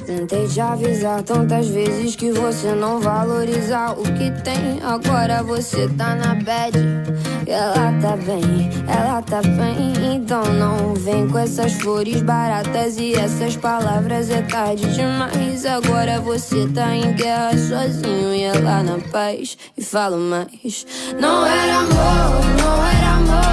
Tentei te avisar tantas vezes que você não valoriza o que tem. Agora você tá na bad e ela tá bem. Então não vem com essas flores baratas e essas palavras, é tarde demais. Agora você tá em guerra sozinho e ela na paz. E falo mais, não era amor, não era amor.